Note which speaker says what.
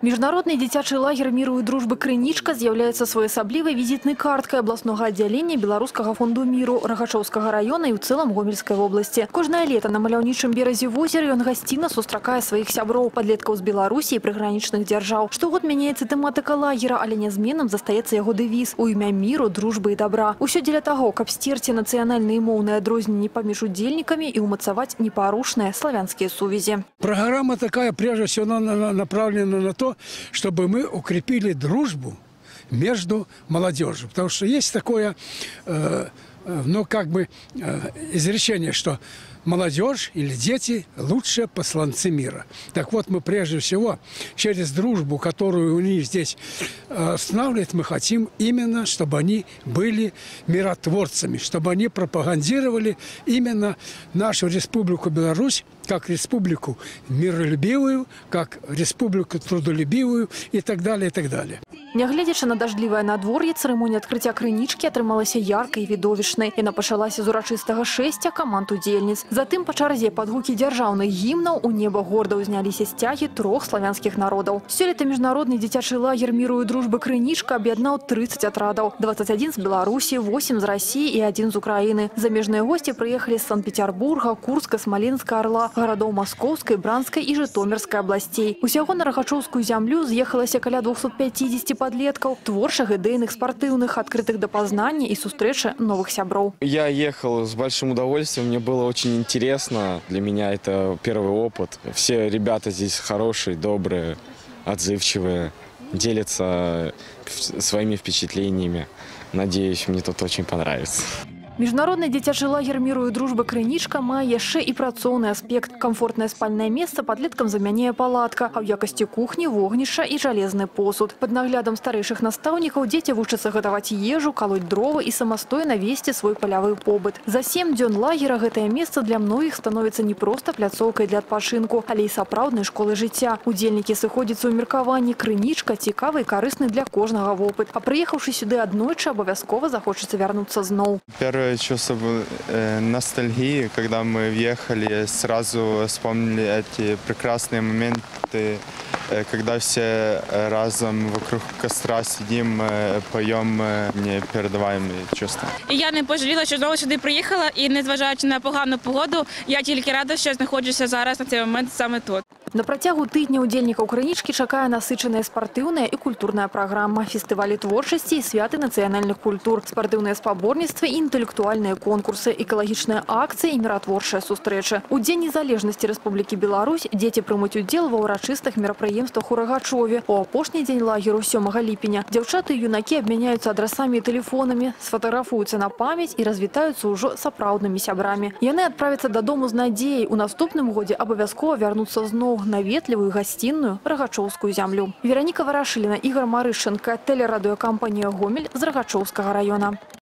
Speaker 1: Міжнародны дзіцячы лагер міру і дружбы «Крынічка» з'яўляецца своеасаблівай візітнай карткай абласнога аддзялення Беларускага фонду міру Рагачоўскага района і ў цэлым Гомельскай вобласці. Кожнае лета на маляўнічым беразе возера ён гасцінна сустракае сваіх сяброў, падлеткаў з Беларусі і прыгранічных дзяржаў. Штогод мяняецца тэматыка лагера, але нязменным застаецца яго дэвіз у імя міру, дружбы і добра. Усё дзеля таго, каб сцерці нацыянальныя і моўныя адрозненні паміж удзельнікамі і ўмацаваць непарушныя славянскія сувязі.
Speaker 2: Программа такая, прежде всего, направлена на то, чтобы мы укрепили дружбу между молодежью. Потому что есть такое, изречение, что молодежь или дети – лучшие посланцы мира. Так вот, мы прежде всего через дружбу, которую у них здесь устанавливают, мы хотим именно, чтобы они были миротворцами, чтобы они пропагандировали именно нашу Республику Беларусь как республику миролюбивую, как республику трудолюбивую и так далее, и так далее.
Speaker 1: Нягледзячы на дажджлівае надвор'е, цырымонія адкрыцця крынічкі атрымалася яркай і відовішнай. Яна пачалася з урачыстага шэсця каманд удзельніц. Затым па чарзе пад гукі дзяржаўных гімнаў у неба горда ўзняліся сцягі трох славянскіх народаў. Сёлета міжнародны дзіцячы лагер міру і дружбы «Крынічка» аб'яднаў 30 атрадаў. 21 з Беларусі, 8 з Расіі і 1 з Украіны. Замежныя госці прыехалі з Санкт-Петербурга, Курска, Смаленска, Арла, гарадоў Маскоўскай, Бранскай і Жытомірскай абласцей. Усяго на Рагачоўскую зямлю з'ехалася каля 250 подлетков, творчых, идейных, спортивных, открытых до познания и встречи новых сябров.
Speaker 3: Я ехал с большим удовольствием, мне было очень интересно. Для меня это первый опыт. Все ребята здесь хорошие, добрые, отзывчивые, делятся своими впечатлениями. Надеюсь, мне тут очень понравится.
Speaker 1: Міжнародны дзіцячы лагер міру і дружбы «Крынічка» мае яшчэ і працоўны аспект. Комфортнае спальнае месца падлеткам замяняе палатка, а ў якасці кухні вогнішча і жалезны посуд. Пад наглядам старэйшых настаўнікаў дзеці вучацца гатаваць ежу, калоць дровы і самастойна весці свой палявы побыт. За 7 дзён лагера гэтае месца для многіх становіцца не проста пляцоўкай для адпачынку, але і сапраўднай школы жыцця. Удзельнікі сыходзяцца ў меркаванні. «Крынічка» цікавы і карысны для кожнага вопыт. А прыехаўшы сюды аднойчы, абавязкова захочацца вярнуцца зноў.
Speaker 4: Чувство ностальгии, когда мы въехали, сразу вспомнили эти прекрасные моменты, когда все разом вокруг костра сидим, поем непередаваемые чувства.
Speaker 5: Я не пожаліла, що знову сюди приїхала, і незважаючи на погану погоду, я тільки рада, що знаходжуся зараз на цей момент саме тут.
Speaker 1: На працягу тыдня удзельнікаў «Крынічкі» чакае насычаная спартыўная і культурная праграма, фестывалі творчасці і святы нацыянальных культур, спартыўныя спаборніцтвы і інтэлектуальныя конкурсы, экалагічныя акцыі і міратворчыя сустрэчы. У Дзень незалежнасці Рэспублікі Беларусь дзеці прымуць удзел ва ўрачыстых мерапрыемствах у Рагачове. У апошні дзень лагеру 7 ліпеня дзяўчаты і юнакі абмяняюцца адрасамі і тэлефонамі, сфатаграфуюцца на памяць і развітаюцца ўжо сапраўднымі сябрамі. Яны адправяцца дадому з надзеяй у наступным годзе абавязкова вярнуцца зноў на ветлівую гасцінную Рагачоўскую зямлю. Вераніка Варашыліна, Ігор Марышченка, тэлерадыёкампанія «Гомель» з Рагачоўскага района.